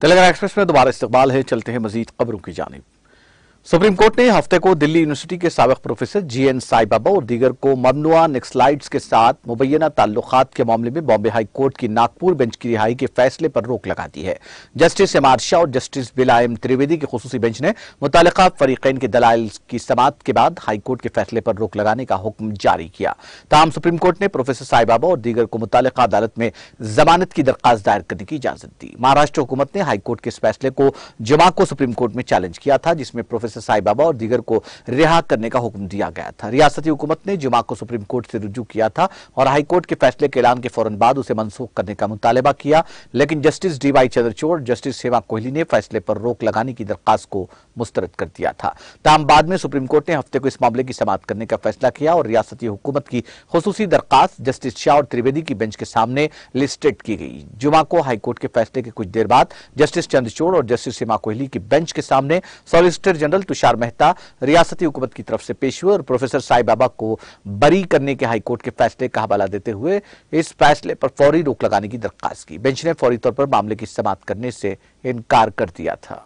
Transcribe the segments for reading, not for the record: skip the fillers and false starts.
Telangana express में दोबारा इस्तकबाल है। चलते हैं मजीद खबरों की जानिब। सुप्रीम कोर्ट ने हफ्ते को दिल्ली यूनिवर्सिटी के साबिक प्रोफेसर जीएन साईबाबा और दीगर को ममनुआ नक्सलाइट्स के साथ मुबैना ताल्लुकात के मामले में बॉम्बे हाई कोर्ट की नागपुर बेंच की रिहाई के फैसले पर रोक लगा दी है। जस्टिस एम आर शाह और जस्टिस बिलायम त्रिवेदी की खुसूसी बेंच ने मुतल्लिका फरीकैन के दलाइल की समाअत के बाद हाई कोर्ट के फैसले पर रोक लगाने का हुक्म जारी किया। ताहम सुप्रीम कोर्ट ने प्रोफेसर साईबाबा और दीगर को मुतल्लिका अदालत में जमानत की दरखास्त दायर करने की इजाजत दी। महाराष्ट्र हुकूमत ने हाई कोर्ट के इस फैसले को जुमा को सुप्रीम कोर्ट में चैलेंज किया था, जिसमें प्रोफेसर साईबाबा और दीगर को रिहा करने का हुक्म दिया गया था। रियासती हुकूमत ने जुमा को सुप्रीम कोर्ट से रुजू किया था और हाई कोर्ट के फैसले के ऐलान के फौरन बाद उसे मनसूख करने का मुतालबा किया, लेकिन जस्टिस डीवाई चंद्रचूड़ और जस्टिस हेमा कोहली ने फैसले पर रोक लगाने की दरखास्त को मुस्तरद कर दिया था। ताहम बाद में सुप्रीम कोर्ट ने हफ्ते को इस मामले की समाअत करने का फैसला किया और रियासती हुकूमत की खुसूसी दरखास्त जस्टिस शाह और त्रिवेदी की बेंच के सामने लिस्टेड की गई। जुमा को हाई कोर्ट के फैसले के कुछ देर बाद जस्टिस चंद्रचूड़ और जस्टिस हेमा कोहली की बेंच के सामने सॉलिसिटर जनरल तुषार मेहता रियासती हुकूमत की तरफ से पेश हुए और प्रोफेसर साईबाबा को बरी करने के हाई कोर्ट के फैसले का हवाला देते हुए इस फैसले पर फौरी रोक लगाने की दरखास्त की। बेंच ने फौरी तौर पर मामले की समाअत करने से इनकार कर दिया था।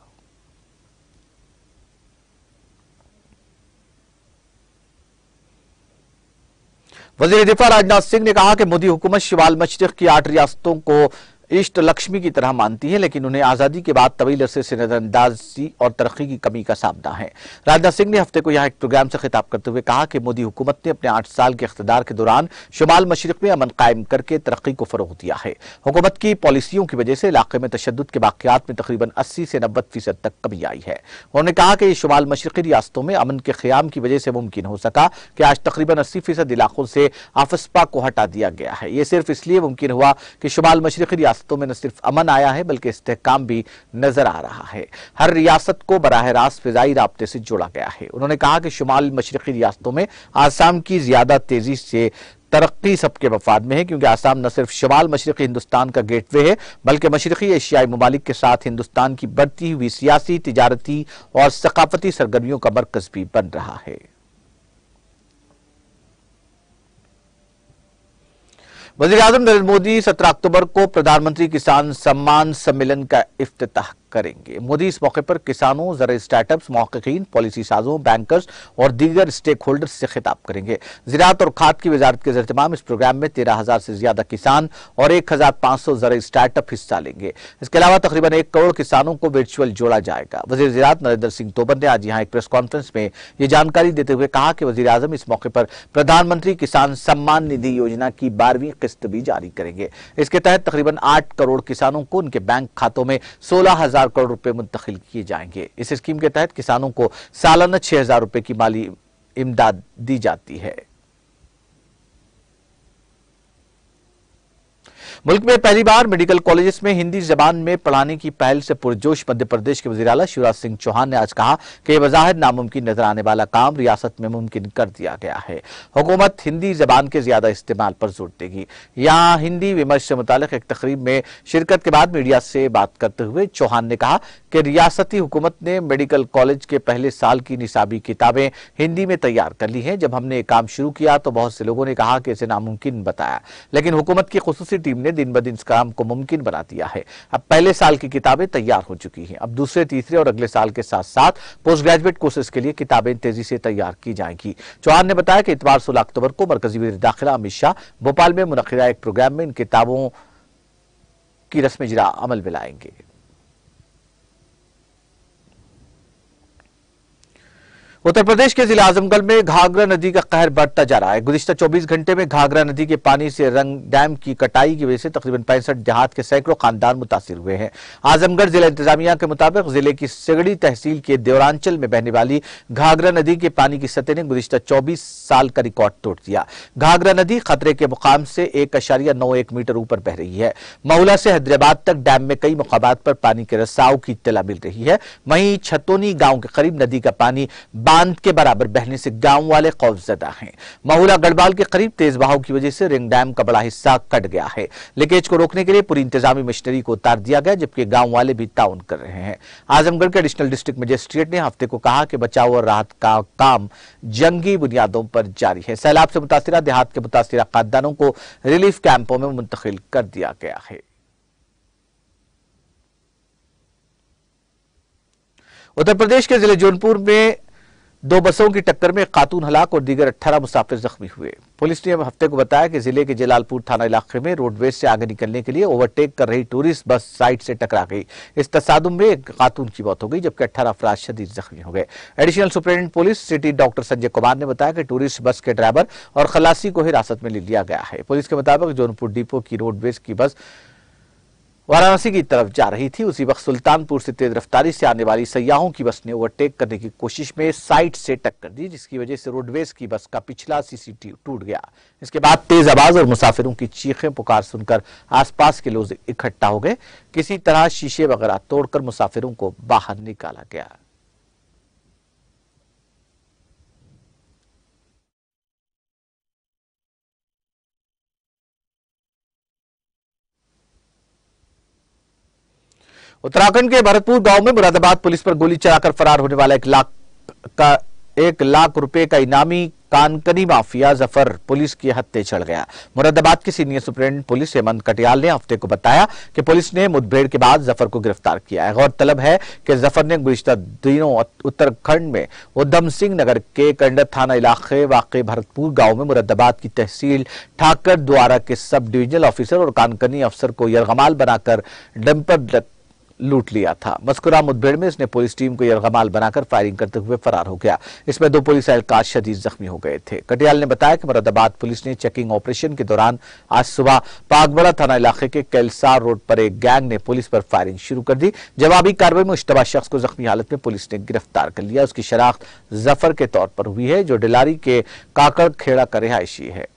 वजीर दिफा राजनाथ सिंह ने कहा कि मोदी हुकूमत शिमाल मशरिक की 8 रियासतों को इष्ट लक्ष्मी की तरह मानती है, लेकिन उन्हें आजादी के बाद तवील अरसे से नजरअंदाजी और तरक्की की कमी का सामना है। राजनाथ सिंह ने हफ्ते को यहां एक प्रोग्राम से खिताब करते हुए कहा कि मोदी हुकूमत ने अपने 8 साल के इख्तिदार के दौरान शुमाल मशरिक में अमन कायम करके तरक्की को फरोग दिया है। हुकूमत की पॉलिसियों की वजह से इलाके में तशद्दुद के वाकयात में तकरीबन 80 से 90% तक कमी आई है। उन्होंने कहा कि शुमाल मशरिकी रियासतों में अमन के क़याम की वजह से मुमकिन हो सका कि आज तकरीबन 80% इलाकों से आफस्पा को हटा दिया गया है। यह सिर्फ इसलिए मुमकिन हुआ कि शुमाल मशरिकी रियासतों में न सिर्फ अमन आया है बल्कि इस्तेहकाम भी नजर आ रहा है। हर रियासत को बराह रास्त फिजाई राब्ते से जोड़ा गया है। उन्होंने कहा कि शुमाल मशरिकी रियासतों में आसाम की ज्यादा तेजी से तरक्की सबके मफाद में है, क्योंकि आसाम न सिर्फ शुमाल मशरिकी हिंदुस्तान का गेटवे है बल्कि मशरिकी एशियाई ममालिक के साथ हिंदुस्तान की बढ़ती हुई सियासी, तिजारती और सकाफती सरगर्मियों का मरकज भी बन रहा है। वज़ीर-ए-आज़म नरेंद्र मोदी 17 अक्टूबर को प्रधानमंत्री किसान सम्मान सम्मेलन का इफ्तिताह करेंगे। मोदी इस मौके पर किसानों, ज़राई स्टार्टअप्स, महक़क़ीन, पॉलिसी साजों, बैंकर्स और दीगर स्टेक होल्डर्स से खिताब करेंगे। ज़राअत और खाद की वजारत के ज़रिए इस प्रोग्राम में 13,000 से ज्यादा किसान और 1,500 ज़राई स्टार्टअप हिस्सा लेंगे। इसके अलावा तकरीबन 1 करोड़ किसानों को वर्चुअल जोड़ा जाएगा। वज़ीर ज़राअत नरेंद्र सिंह तोमर ने आज यहाँ एक प्रेस कॉन्फ्रेंस में यह जानकारी देते हुए कहा कि वज़ीर-ए-आज़म इस मौके पर प्रधानमंत्री किसान सम्मान निधि योजना की 12वीं किस्त भी जारी करेंगे। इसके तहत तकरीबन 8 करोड़ किसानों को उनके बैंक खातों में 16,000 करोड़ रुपए मुंतकिल किए जाएंगे। इस स्कीम के तहत किसानों को सालाना 6,000 रुपए की माली इमदाद दी जाती है। मुल्क में पहली बार मेडिकल कॉलेजेस में हिंदी जबान में पढ़ाने की पहल से पुरजोश मध्य प्रदेश के वज़ीर आला शिवराज सिंह चौहान ने आज कहा कि बज़ाहिर नामुमकिन नजर आने वाला काम रियासत में मुमकिन कर दिया गया है। हुकूमत हिंदी जबान के ज्यादा इस्तेमाल पर जोर देगी। यहाँ हिंदी विमर्श से मुतालिक एक तकरीब में शिरकत के बाद मीडिया से बात करते हुए चौहान ने कहा कि रियासती हुकूमत ने मेडिकल कॉलेज के पहले साल की निसाबी किताबें हिंदी में तैयार कर ली हैं। जब हमने ये काम शुरू किया तो बहुत से लोगों ने कहा कि इसे नामुमकिन बताया, लेकिन हुकूमत की खुसूसी टीम ने दिन ब दिन इस काम को मुमकिन बना दिया है। अब पहले साल की किताबें तैयार हो चुकी हैं। अब दूसरे, तीसरे और अगले साल के साथ साथ पोस्ट ग्रेजुएट कोर्सेज के लिए किताबें तेजी से तैयार की जाएंगी। चौहान ने बताया कि इतवार 16 अक्टूबर को मरकजी वज़ीर दाखिला अमित शाह भोपाल में मुनक़िदा एक प्रोग्राम में इन किताबों की रस्म इजरा अमल में लाएंगे। उत्तर प्रदेश के जिला आजमगढ़ में घाघरा नदी का कहर बढ़ता जा रहा है। गुज़िश्ता 24 घंटे में घाघरा नदी के पानी से रंग डैम की कटाई की वजह से तकरीबन 65 देहात के सैकड़ों खानदान मुतासिर हुए हैं। आजमगढ़ जिला इंतजामिया के मुताबिक जिले की सिगड़ी तहसील के देवरांचल में बहने वाली घाघरा नदी के पानी की सतह ने गुज़िश्ता 24 साल का रिकॉर्ड तोड़ दिया। घाघरा नदी खतरे के मुकाम से 1.91 मीटर ऊपर बह रही है। महुला से हैदराबाद तक डैम में कई मुकामात पर पानी के रसाव की इत्तला मिल रही है। वहीं छतोनी गांव के करीब नदी का पानी बांध के बराबर बहने से गांव वाले खौफजदा हैं। महुला गढ़वाल के करीब तेज बहाव की वजह से रिंग डैम का बड़ा हिस्सा कट गया है। लीकेज को रोकने के लिए पूरी इंतजामी मशीनरी को उतार दिया गया, जबकि गांव वाले भी ताउन कर रहे हैं। आजमगढ़ के एडिशनल डिस्ट्रिक्ट मजिस्ट्रेट ने हफ्ते को कहा कि बचाव और राहत का काम जंगी बुनियादों पर जारी है। सैलाब से मुतासिरा देहात के मुतासिरा खानदानों को रिलीफ कैंपों में मुंतकिल कर दिया गया है। उत्तर प्रदेश के जिले जौनपुर में दो बसों की टक्कर में एक खातून हलाक और दीगर 18 मुसाफिर जख्मी हुए। पुलिस ने हफ्ते को बताया कि जिले के जलालपुर थाना इलाके में रोडवेज से आगे निकलने के लिए ओवरटेक कर रही टूरिस्ट बस साइड से टकरा गई। इस तसादुम में एक खातून की मौत हो गई जबकि 18 अफराद शदीद जख्मी हो गए। Additional superintendent police city doctor Sanjay Kumar ने बताया कि टूरिस्ट बस के ड्राइवर और खलासी को हिरासत में ले लिया गया है। पुलिस के मुताबिक जौनपुर डिपो की रोडवेज की बस वाराणसी की तरफ जा रही थी। उसी वक्त सुल्तानपुर से तेज रफ्तारी से आने वाली सयाहों की बस ने ओवरटेक करने की कोशिश में साइड से टक्कर दी, जिसकी वजह से रोडवेज की बस का पिछला सीसीटीवी टूट गया। इसके बाद तेज आवाज और मुसाफिरों की चीखें पुकार सुनकर आसपास के लोग इकट्ठा हो गए। किसी तरह शीशे वगैरह तोड़कर मुसाफिरों को बाहर निकाला गया। उत्तराखंड के भरतपुर गांव में मुरादाबाद पुलिस पर गोली चलाकर फरार होने वाला 1 लाख रुपए का इनामी कानकनी माफिया जफर पुलिस के हत्थे चढ़ गया। मुरादाबाद के senior superintendent police Hemant Katiyal ने हफ्ते को बताया कि पुलिस ने मुठभेड़ के बाद जफर को गिरफ्तार किया है। गौरतलब है कि जफर ने गुज़िश्ता दिनों उत्तराखंड में उधम सिंह नगर के कंडर थाना इलाके वाक़े भरतपुर गांव में मुरादाबाद की तहसील ठाकर द्वारा के सब डिविजनल ऑफिसर और कानकनी अफसर को यरगमाल बनाकर डंपर लूट लिया था। मस्कुरा मुठभेड़ में इसने पुलिस टीम को यरगमाल बनाकर फायरिंग करते हुए फरार हो गया। इसमें 2 पुलिस एहलकार शदीद जख्मी हो गए थे। कटियाल ने बताया कि मुरादाबाद पुलिस ने चेकिंग ऑपरेशन के दौरान आज सुबह पागबड़ा थाना इलाके के कैलसार रोड पर एक गैंग ने पुलिस पर फायरिंग शुरू कर दी। जवाबी कार्रवाई में मुश्तबा शख्स को जख्मी हालत में पुलिस ने गिरफ्तार कर लिया। उसकी शनाख्त जफर के तौर पर हुई है, जो डिलारी के काकड़ खेड़ा का रिहायशी है।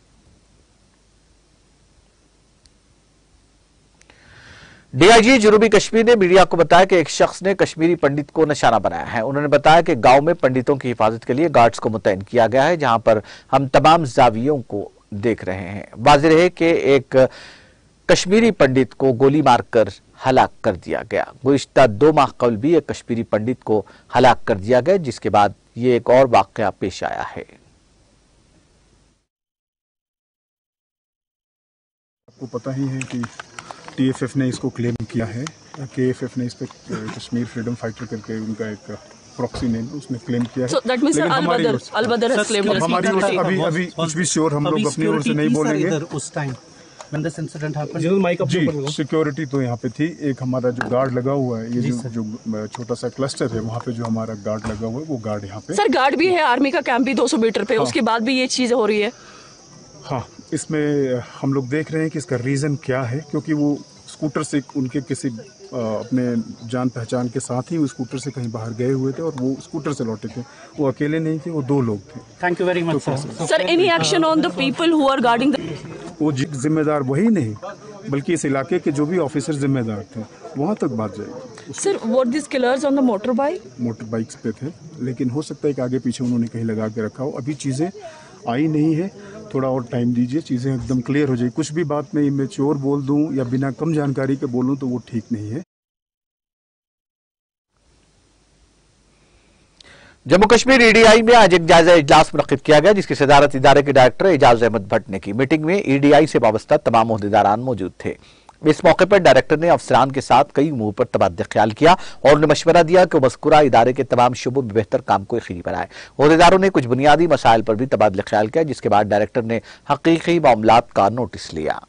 डीआईजी जनूबी कश्मीर ने मीडिया को बताया कि एक शख्स ने कश्मीरी पंडित को निशाना बनाया है। उन्होंने बताया कि गांव में पंडितों की हिफाजत के लिए गार्ड्स को मुतैन किया गया है, जहां पर हम तमाम जावियों को देख रहे हैं। वाज़ेह है कि एक कश्मीरी पंडित को गोली मारकर हलाक कर दिया गया। गुज़िश्ता 2 माह कबल भी एक कश्मीरी पंडित को हलाक कर दिया गया, जिसके बाद ये एक और वाकया पेश आया है। आपको पता ही है कि टीएफएफ ने इसको क्लेम किया है, केएफएफ ने इस पे कश्मीर फ्रीडम फाइटर करके उनका एक प्रॉक्सी नेम उसने क्लेम किया है। लेकिन हमारी अभी कुछ भी श्योर हम लोग अपनी ओर से नहीं बोलेंगे। उस टाइम जी सिक्योरिटी तो यहाँ पे थी। एक हमारा जो गार्ड लगा हुआ है, ये जो छोटा सा क्लस्टर है, वहाँ पे जो हमारा गार्ड लगा हुआ है, वो गार्ड यहाँ पे सर गार्ड भी है, आर्मी का कैंप भी 200 मीटर पे। उसके बाद भी ये चीज हो रही है। हाँ, इसमें हम लोग देख रहे हैं कि इसका रीज़न क्या है, क्योंकि वो स्कूटर से उनके किसी अपने जान पहचान के साथ ही वो स्कूटर से कहीं बाहर गए हुए थे और वो स्कूटर से लौटे थे। वो अकेले नहीं थे, वो 2 लोग थे। Thank you very much sir. Any action on the people who are guarding वो जिम्मेदार वही नहीं, बल्कि इस इलाके के जो भी ऑफिसर जिम्मेदार थे, वहाँ तक बात जाएगी। Sir what this killers on the motor bikes पे थे, लेकिन हो सकता है कि आगे पीछे उन्होंने कहीं लगा के रखा हो। अभी चीज़ें आई नहीं है, थोड़ा और टाइम दीजिए, चीज़ें एकदम क्लियर हो जाए। कुछ भी बात मैं इमेच्योर बोल दूं या बिना कम जानकारी के बोलूं तो वो ठीक नहीं है। जम्मू कश्मीर ईडीआई में आज एक जायजा इजलास मुनक्किद किया गया, जिसकी सदारत इदारे के डायरेक्टर एजाज अहमद भट्ट ने की। मीटिंग में ईडीआई से वाबस्ता तमाम ओहदेदारान मौजूद थे। इस मौके पर डायरेक्टर ने अफसरान के साथ कई उमूर पर तबादला ख्याल किया और उन्हें मशवरा दिया कि मज़कूरा इदारे के तमाम शुबों में बेहतर काम को यकीनी बनाए। ओहदेदारों ने कुछ बुनियादी मसाइल पर भी तबादला ख्याल किया, जिसके बाद डायरेक्टर ने हकीकी मामलात का नोटिस लिया।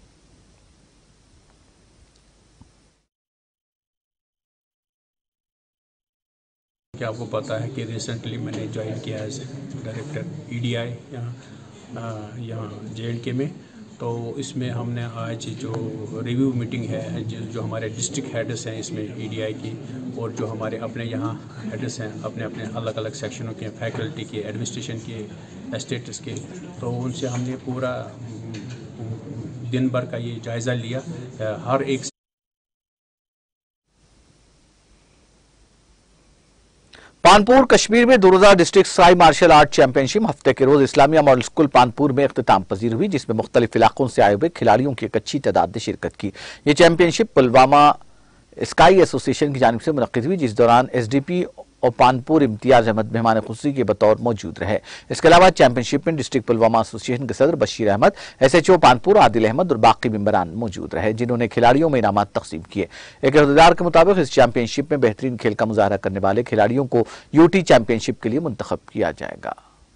क्या आपको पता है कि रिसेंटली मैंने ज्वाइन किया एज डायरेक्टर ईडीआई यहाँ JNK में। तो इसमें हमने आज जो रिव्यू मीटिंग है, जो हमारे डिस्ट्रिक्ट हेड्स हैं इसमें ईडीआई की, और जो हमारे अपने यहाँ हेड्स हैं अपने अपने अलग अलग सेक्शनों के, फैकल्टी के, एडमिनिस्ट्रेशन के, स्टेट्स के, तो उनसे हमने पूरा दिन भर का ये जायज़ा लिया। हर एक पानपुर कश्मीर में 2 रोजा district Sai martial art championship हफ्ते के रोज इस्लामिया मॉडल स्कूल पानपुर में इख्तिताम पजीर हुई, जिसमें मुख्तलिफ इलाकों से आए हुए खिलाड़ियों की एक अच्छी तादाद ने शिरकत की। ये चैंपियनशिप पुलवामा स्काई एसोसिएशन की जानिब से मुनक्किद हुई, जिस दौरान SDP और पानपुर इम्तियाज अहमद मेहमान खुशी के बतौर मौजूद रहे। इसके अलावा चैंपियनशिप में डिस्ट्रिक्ट पुलवामा एसोसिएशन के सदर बशीर अहमद, SHO पानपुर आदिल अहमद और बाकी मेंबरान मौजूद रहे, जिन्होंने खिलाड़ियों में इनामात तकसीम किए। एक अहदेदार के मुताबिक इस चैंपियनशिप में बेहतरीन खेल का मुजाहरा करने वाले खिलाड़ियों को UT चैंपियनशिप के लिए मुंतखब किया जाएगा।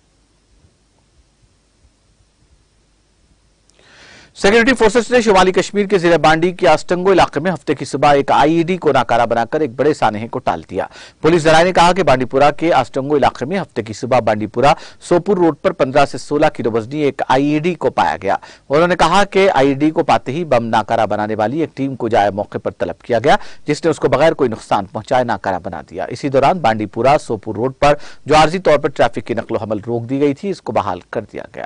सिक्योरिटी फोर्सेस ने शुमाली कश्मीर के जिला बांडी के आस्टंगो इलाके में हफ्ते की सुबह एक IED को नाकारा बनाकर एक बड़े सानहे को टाल दिया। पुलिस जराये ने कहा कि बांडीपुरा के आस्टंगो इलाके में हफ्ते की सुबह बांडीपुरा सोपुर रोड पर 15 से 16 किलो वजनी एक IED को पाया गया। उन्होंने कहा कि IED को पाते ही बम नाकारा बनाने वाली एक टीम को जाए मौके पर तलब किया गया, जिसने उसको बगैर कोई नुकसान पहुंचाए नाकारा बना दिया। इसी दौरान बांडीपुरा सोपुर रोड पर जो आर्जी तौर पर ट्रैफिक की नकलो हमल रोक दी गई थी, इसको बहाल कर दिया गया।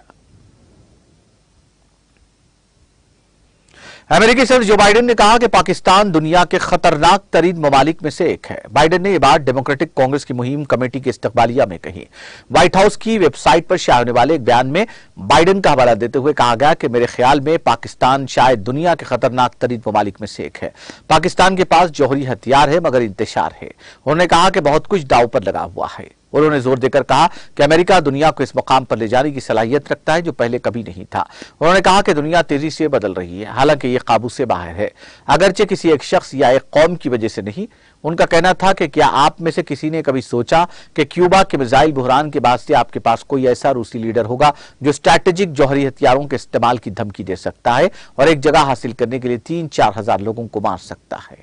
अमेरिकी सदर जो बाइडेन ने कहा कि पाकिस्तान दुनिया के खतरनाक तरीन ममालिक में से एक है। बाइडेन ने यह बात डेमोक्रेटिक कांग्रेस की मुहिम कमेटी के इस्तकबालिया में कही। व्हाइट हाउस की वेबसाइट पर शाया होने वाले एक बयान में बाइडेन का हवाला देते हुए कहा गया कि मेरे ख्याल में पाकिस्तान शायद दुनिया के खतरनाक तरीन ममालिक में से एक है। पाकिस्तान के पास जौहरी हथियार है मगर इंतशार है। उन्होंने कहा कि बहुत कुछ दांव पर लगा हुआ है। उन्होंने जोर देकर कहा कि अमेरिका दुनिया को इस मुकाम पर ले जाने की सलाहियत रखता है जो पहले कभी नहीं था। उन्होंने कहा कि दुनिया तेजी से बदल रही है, हालांकि ये काबू से बाहर है, अगरचे किसी एक शख्स या एक कौम की वजह से नहीं। उनका कहना था कि क्या आप में से किसी ने कभी सोचा कि क्यूबा के मिसाइल बुहरान के बाद से आपके पास कोई ऐसा रूसी लीडर होगा जो स्ट्रैटेजिक जौहरी हथियारों के इस्तेमाल की धमकी दे सकता है और एक जगह हासिल करने के लिए 3-4 हजार लोगों को मार सकता है।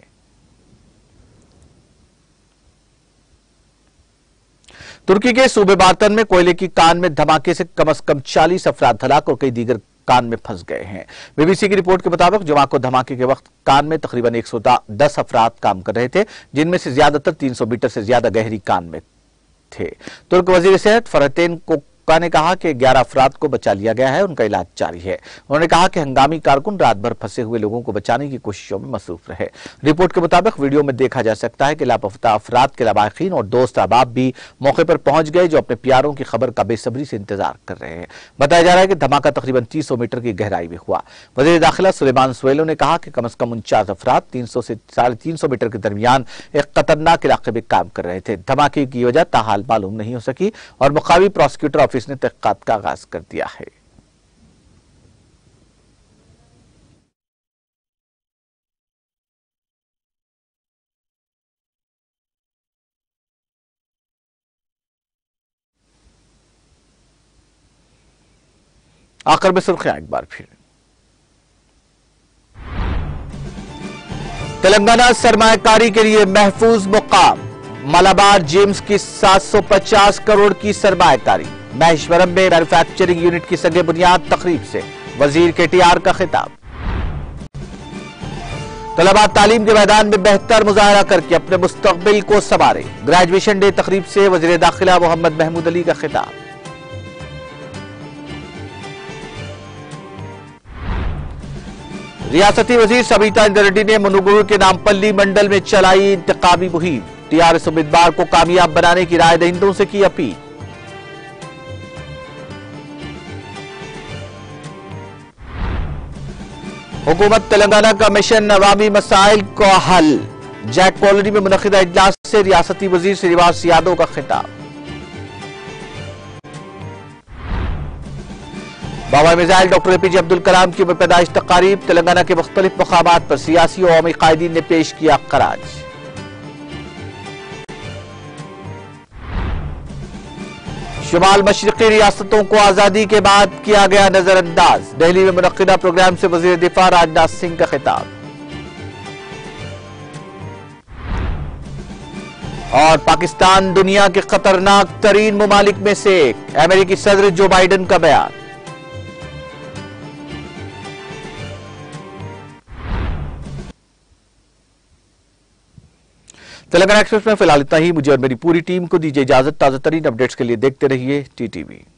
तुर्की के सूबे बार्तन में कोयले की कान में धमाके से कम 40 अफराद हलाक और कई दीगर कान में फंस गए हैं। BBC की रिपोर्ट के मुताबिक जुमा को धमाके के वक्त कान में तकरीबन 110 अफराद काम कर रहे थे, जिनमें से ज्यादातर 300 मीटर से ज्यादा गहरी कान में थे। तुर्क वजीर सेहत फरहतेन कोका ने कहा कि 11 अफराद को बचा लिया गया है, उनका इलाज जारी है। उन्होंने कहा कि हंगामी कारकुन रात भर फंसे हुए लोगों को बचाने की कोशिशों में मसरूफ रहे। रिपोर्ट के मुताबिक वीडियो में देखा जा सकता है कि लापता अफराद के लवाहिकीन और दोस्त अहबाब भी मौके पर पहुंच गए, जो अपने प्यारों की खबर का बेसब्री से इंतजार कर रहे हैं। बताया जा रहा है कि धमाका तकरीबन 300 मीटर की गहराई में हुआ। वजीर दाखिला सुलेमान सोहेलो ने कहा कि कम से कम 49 अफराद 300 से 350 मीटर के दरमियान एक खतरनाक इलाके में काम कर रहे थे। धमाके की वजह ताहाल मालूम नहीं हो सकी और मुकामी प्रोसिक्यूटर ऑफिस ने तहकीकात का आगाज कर दिया है। आखिर में सुर्खियां एक बार फिर। तेलंगाना सरमायाकारी के लिए महफूज मुकाम, मलाबार जेम्स की 750 करोड़ की सरमायाकारी। महेश्वरम में मैन्युफैक्चरिंग यूनिट की सगे बुनियाद तकरीब से वजीर KTR का खिताब। तलबा तालीम के मैदान में बेहतर मुजाहरा करके अपने मुस्तकबिल को संवारे। ग्रेजुएशन डे तकरीब से वजीर दाखिला मोहम्मद महमूद अली का खिताब। रियासती वजीर सबिता इंद्र रेड्डी ने मनुगुरु के नामपल्ली मंडल में चलाई इंतखाबी मुहिम। TRS उम्मीदवार को कामयाब बनाने की राय दहिंदों से की अपील। हुकूमत तेलंगाना का मिशन अवामी मसाइल का हल। जैक कॉलोनी में मुनक़िदा इजलास से रियासती वजीर श्रीनिवास यादव का खिताब। बाबा missile doctor APJ Abdul Kalam की पैदाइश तकारीब। तेलंगाना के मुख्तलिफ मकामात पर सियासी और अवामी कायदीन ने पेश किया खराज। शुमाल मशरिकी रियासतों को आजादी के बाद किया गया नजरअंदाज। दिल्ली में मुनक़िदा प्रोग्राम से वज़ीर दिफा राजनाथ सिंह का खिताब। और पाकिस्तान दुनिया के खतरनाक तरीन ममालिक में से एक, अमेरिकी सदर जो बाइडेन का बयान। तेलंगाना एक्सप्रेस में फिलहाल इतना ही। मुझे और मेरी पूरी टीम को दीजिए इजाजत। ताजा तरीन अपडेट्स के लिए देखते रहिए TTV।